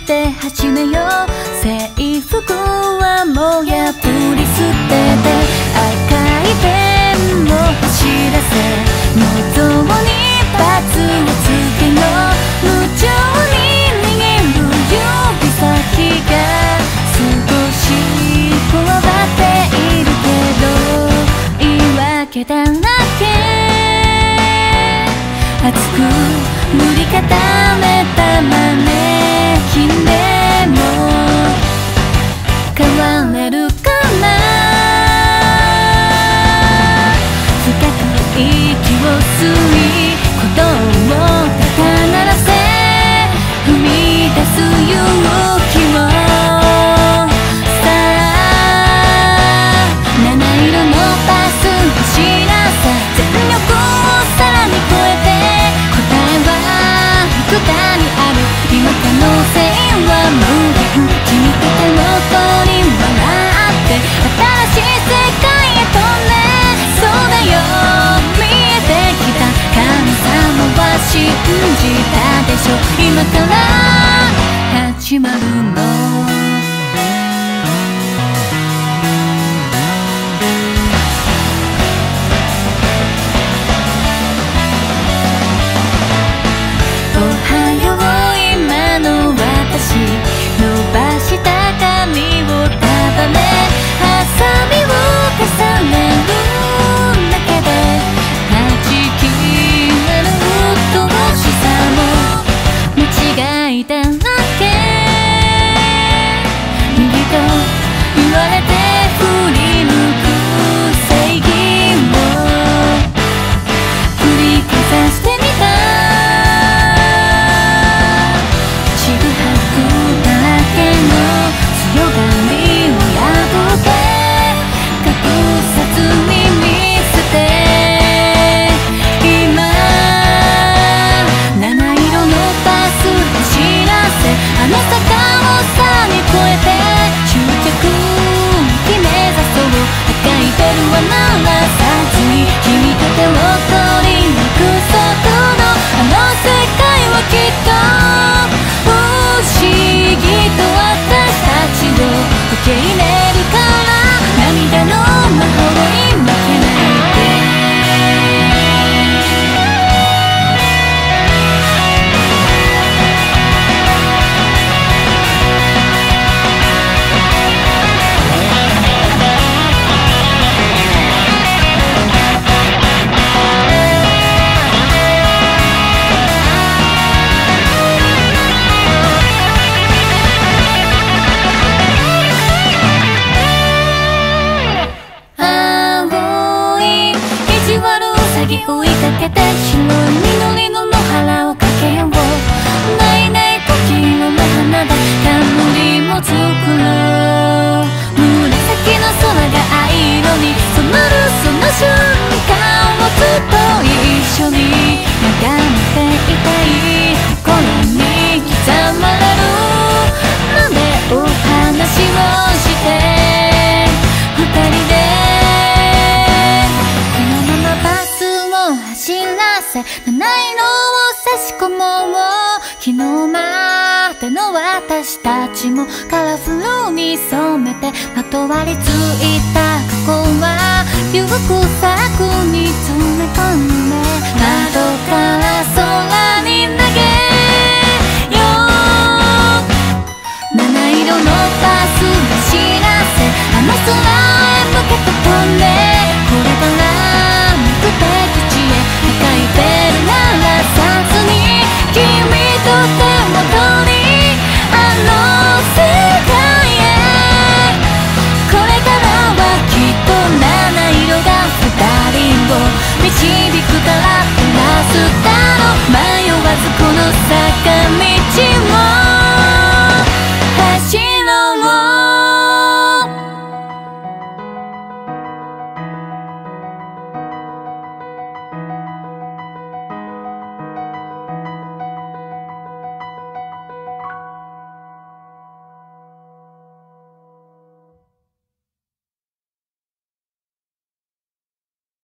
て始めよう。制服はもう破り捨てて赤いペンを走らせ望むに罰をつけよう。夢中に逃げる指先が少しこわばっているけど言い訳だらけ。熱く塗り固めたマネキンでも変われるかな。深く息を吸い鼓動を高鳴らせ踏み出す勇気をさあ七色のパス走らせ全力をさらに超えて答えは幾多にある。今可能性は無限。君と手を取り笑って新しい世界へ飛んでそうだよ見えてきた神様は信じたでしょ。今から始まるの。おはよう今の私伸ばした髪を束ねハサミを重ねるだけではじきれる鬱陶しさも間違いだらけ。右と言われて振り向く正義を振りかざしてみた。ちぐはぐだらけの強がりを破って隠さずに見せて今七色のパス走らせあの坂をさらに越えて終着駅目指そう。赤いベルは鳴らさずに君と手を取り約束のあの世界はきっと不思議と私たちを受け入れるから涙の魔法に負けないで。青い意地悪うさぎ追いかけて白い緑の野原をかけよう。ないない時の目鼻で冠も作ろう。紫の空が藍色に染まるその瞬間をずっと一緒に眺めていたい。心に刻まれるまでお話をして二人でこのままバスを走らせ七色を差し込もう。昨日までの私たちもカラフルに染めてまとわりついた過去はリュックサックに詰め込んで窓から